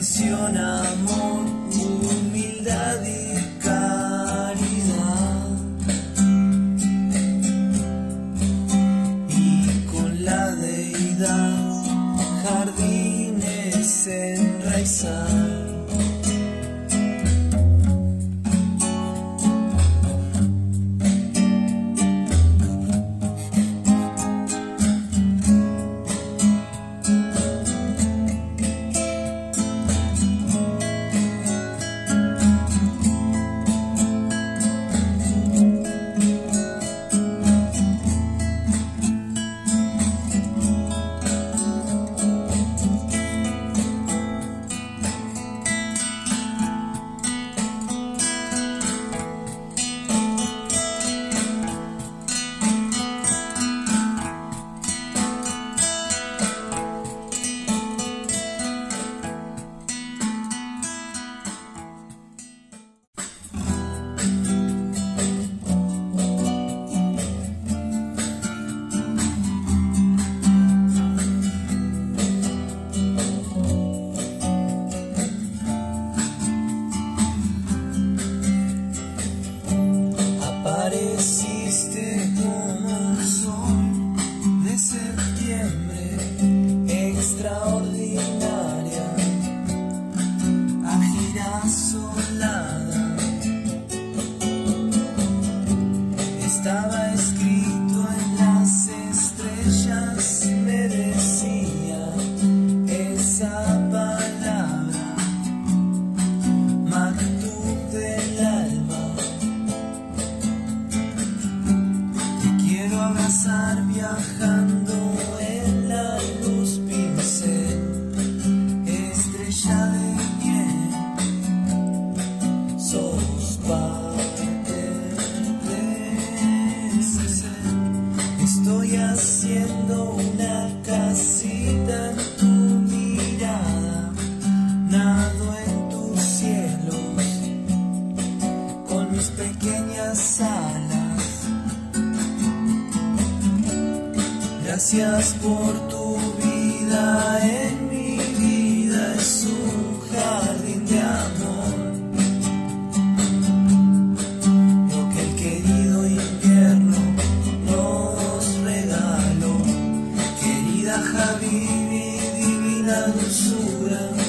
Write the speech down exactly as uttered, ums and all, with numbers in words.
pasión, amor, humildad y caridad. Y con la deidad, jardines enraizar. Apareciste como un sol de septiembre, extraordinaria, agirasolada. Estaba escrito en las estrellas, me decía esa palabra, maktub del alma. Abrazar viajando en la luz, pincel, estrella de miel. Sos parte de ese ser. Estoy haciendo una casita en tu mirada, nado en tus cielos con mis pequeñas alas. Gracias por tu vida, en mi vida es un jardín de amor. Lo que el querido invierno nos regaló. Querida Habibi, divina dulzura.